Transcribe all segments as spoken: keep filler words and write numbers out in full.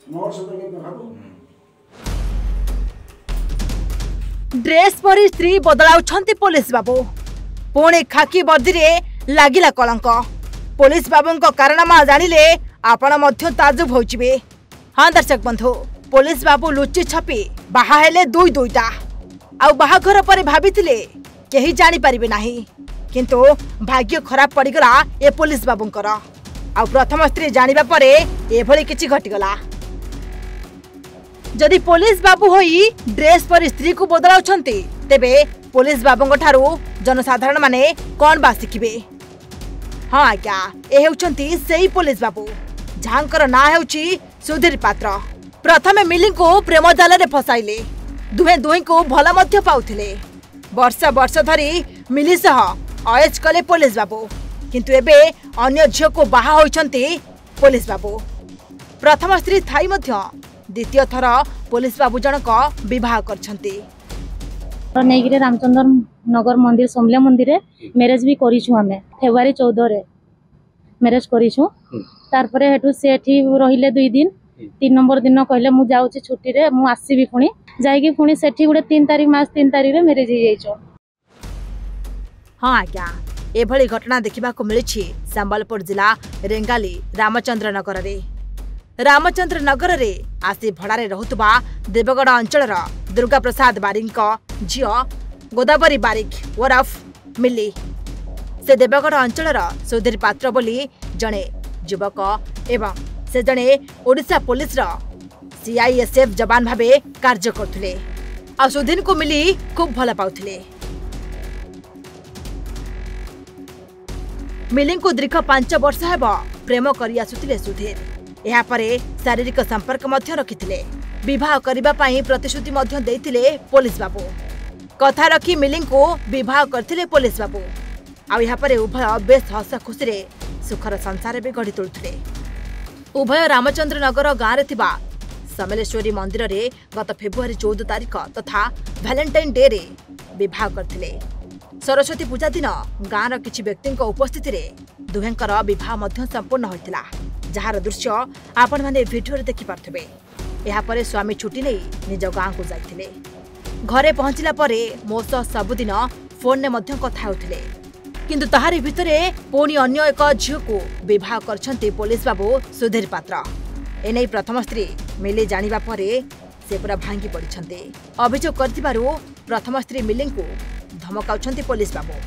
Dress पर स्त्री बदलाउछंती police बाबू पुणी खाकी वर्दी रे लागिला कलंक पुलिस बाबू कारणमा जानिले आपण मध्य ताजुब होइचिबे। हाँ दर्शक बंधु पुलिस बाबू लुचि छपी बाहा हेले दुई दुईटा आउ बाहाघर पर भाबिथिले केही जानि परिबे नाही किंतु भाग्य खराब पड़ीगला ए पुलिस बाबूंकर आउ प्रथम स्त्री जानिबा परे एभली किछि घटिगला। जदि पुलिस बाबू होई ड्रेस पर स्त्री को बदलाउछंती तेबे पुलिस बाबूंक ठारू जनसाधारण माने कोन बा सिखिबे। हाँ आज्ञा ए हेउछंती सेही पुलिस बाबू झांकर ना हेउची सुधीर पात्र। प्रथमे मिली को प्रेम जाल रे फसाइले दुहे दुही को भला मध्य पाउथिले वर्ष वर्ष धरी मिली सह अयज कले पुलिस बाबू किंतु एबे अन्य झियो को बाहा होइछंती पुलिस बाबू। प्रथम स्त्री थाई मध्य द्वितीय थर पुलिस बाबू जनक विवाह करछंती। नैगिरे रामचंद्र नगर मंदिर समले मंदिर मैरेज भी करिछु हमें फेब्रुआरी चौदह रे मैरेज करिछु तार परे हेतु से एठी रहिले दुई दिन तीन नंबर दिन कहले मु जाउची छुट्टी रे मु आसीबी पुणी जाइकी पुणी सेठी गुडे तीन तारीख मास तीन तारीख रे मैरेज हो जाइछो। हाँ आज्ञा एभली घटना देखा मिली संबलपुर जिला रेंगाली रामचंद्र नगर रे रामचंद्र नगर रे आसी भड़ारे रहुतबा देवगढ़ अंचल दुर्गा प्रसाद बारिक झियो गोदावरी बारिक ओरफ मिली से देवगढ़ अंचल सुधीर पात्र बोली जड़े युवक एवं से जड़े ओडिशा पुलिस रो सीआईएसएफ जवान भावे कार्य करथुले आ सुधीर को मिली खूब भल पाउथुले। मिली को दीर्घ पांच वर्ष हेब प्रेम करि आसुथिले सुधीर एहा परे शारीरिक संपर्क मध्य रखिथिले विवाह करबा पई प्रतिश्रुति मध्य देथिले पुलिस बाबू कथा रखी मिली को विवाह करथिले पुलिस बाबू आ एहा परे उभय बेस हस खुशी रे सुखर संसार भी गढ़ी तोलुथिले। उभय रामचंद्र नगर गाँव रे थिबा समलेश्वरी मंदिर रे गत फेब्रुआरी चौदह तारिख तथा वैलेंटाइन डे रे विवाह करथिले। सरस्वती पूजा दिन गाँव किछि व्यक्ति उपस्थिति रे दुहेंकर विवाह मध्य संपूर्ण होइतिला जार दृश्य आपण माने वीडियो रे देखि पारथबे। एहा परे स्वामी छुट्टी नै निज गाँव को जाइथिले घरे पहुंचला परे मो सह सबुदिन फोन ने मध्य कथा होथिले किंतु तहारी भितरे पुणी अन्य एक झियो को विवाह करछंती पुलिस बाबू सुधीर पात्र। एनै प्रथम स्त्री मिली जानिबा परे से पूरा भांगी पड़िछंती अभियोग करथिबारु प्रथम स्त्री मिली को धमकाउछंती पुलिस बाबू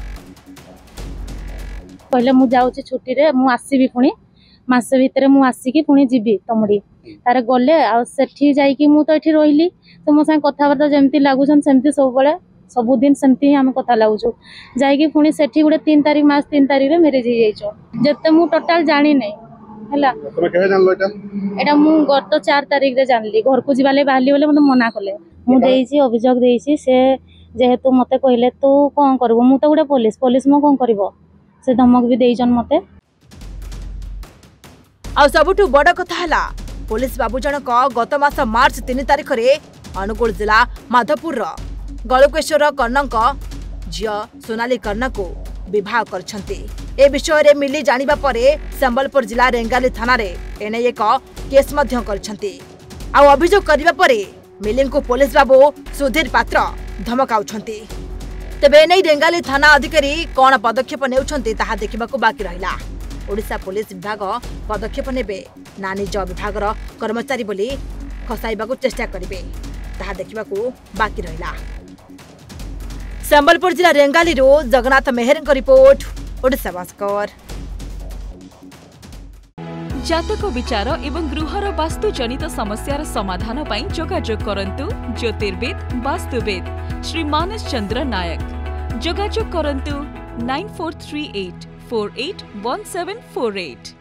कहले मु जाउची छुट्टी रे मु आसीबी पुणी मासे भितरे मु आसीकी पुणी जीबी तमडी तारे गले आ सेठी जाईकी मु तो एठी रोइली तो मो संग कथा बर्ता जेमती लागुछन सेमती सब बळे सबुदिन सेमती हम कथा लागुछु जाईकी पुणी सेठी गुडे तीन तारीख मास तीन तारीख रे मैरेज हो जाइछो जते मु टोटल जानि नै हला तमे केहे जानलो एटा एटा मु गत चार तारीख रे जानली घर को जिबाले बाहली बोले मते मना कले मु देइछि अभियोग देइछि से जेहेतु मते कहले तू कोन करबो मु तो गुडे पुलिस पुलिस मो कोन करबो से धमक भी देइछन मते। आ सबुठु बड़ कथा हला पुलिस बाबू जनक गत मास मार्च तीन तारिख रे अनुगुल जिला माधवपुर गलुकेश्वर कर्णक झियो सोनाली कर्ण को विवाह करछंती। ए विषय रे मिली जानिबा परे संबलपुर जिला रेंगाली थाना रे एने एक केस मध्य करछंती आ अभियोग करबा परे मिली को पुलिस बाबू सुधीर पात्र धमकाउछंती। तेबे एने रेंगाली थाना अधिकारी कोन पदक्षेप नेउछंती ताहा देखिबाकू बाकी रहिला। ओडिशा पुलिस विभाग पदक्षेप नेबे ना निज विभागर कर्मचारी बोली खसाइबाकू चेष्टा करिवे ताहा देखिबाकू बाकी रहिला। संबलपुर जिला रेंगाली रो जगन्नाथ मेहर रिपोर्ट ओडिशा भास्कर। जातक विचार एवं गृहर वास्तु जनित समस्यार समाधान पाई जोगाजोग करंतु ज्योतिर्वेद वास्तुवेद श्री मानस चंद्र नायक। जोगाजोग करंतु nine four three eight four eight one seven four eight.